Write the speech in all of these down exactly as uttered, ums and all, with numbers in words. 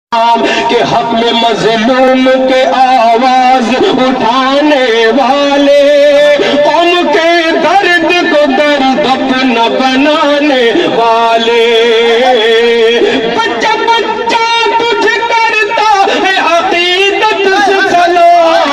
کہ حق میں مظلوم کے آواز اٹھانے والے، قوم کے درد کو درد اپنا بنانے والے، بچہ بچہ تجھ کرتا ہے عقیدت سے سلام،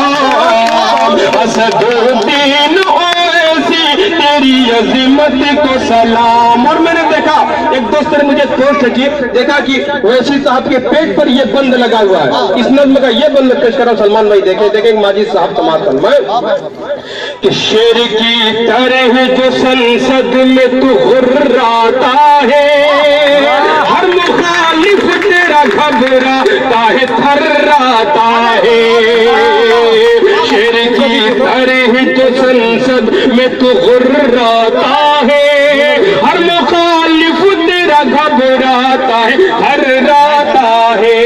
اسد الدین اویسی تیری عظمت کو سلام۔ اور میں نے دیکھا ایک دوست نے مجھے پوسٹ کی، دیکھا کہ اویسی صاحب کے پیٹ پر یہ بند لگا ہوا ہے، اس نظم کا یہ بند پیش کر رہا ہوں، سلمان بھائی دیکھیں دیکھیں ماجد صاحب سماعت فرمائیں کہ شیر کی طرح جو سنسد میں تو غراتا ہے، ہر مخالف تیرا گھبراتا ہے تھراتا ہے، شیر کی طرح جو سنسد میں تو غراتا ہے، ہر مخالف تیرا گھبراتا ہے تھراتا ہے،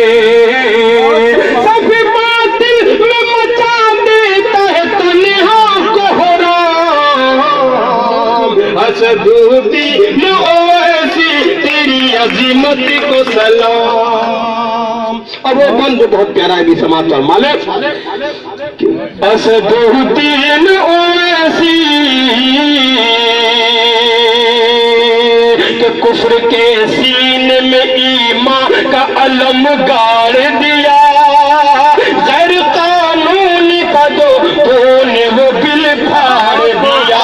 سب باطل میں مچا دیتا ہے تنہا کوہرام، اسد الدین اویسی تیری عظمت کو سلام۔ اور وہ بند بہت پیارا ہے بھی سماعت فرما لے، اسد الدین اویسی کہ کفر کے سینے میں ایمان کا علم گاڑ دیا، غیر قانونی کا جو تو نے وہ بل پھاڑ دیا،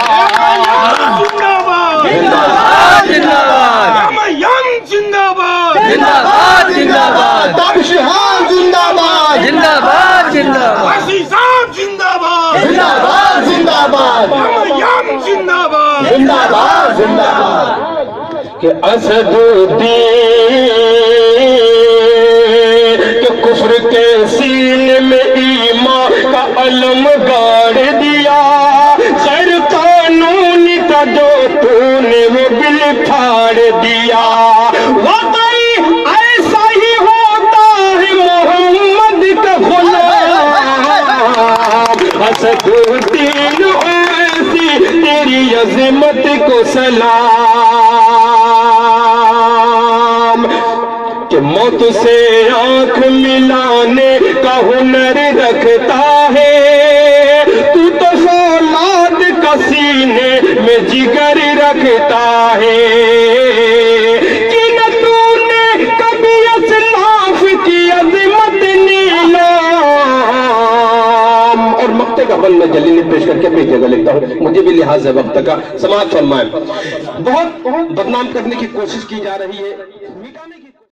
زندہ باد زندہ باد زندہ باد زندہ باد زندہ باد تابش ہاں زندہ باد زندہ باد زندہ باد زندہ باد زندہ باد زندہ باد زندہ باد زندہ باد زندہ باد کہ اسد الدین کہ کفر کے سینے میں ایمان کا علم گاڑ دیا، غیر قانونی کا جو تو نے وہ بل پھاڑ دیا، واقعی ایسا ہی ہوتا ہے محمد کا غلام، اسد الدین اویسی تیری عظمت کو سلام، کہ موت سے آنکھ ملانے کا ہنر رکھتا ہے، تو تو فولاد کا سینے میں جگر رکھتا ہے، کہ نہ تو نے کبھی اسلاف کی عظمت نیلام۔ اور مقتے کا بند میں جلیلی پیش کر کے اپنی جگہ لکھتا ہوں، مجھے بھی لحاظ ہے وقت کا، سماعت فرمائیں۔ بہت بدنام کرنے کی کوشش کی جا رہی ہے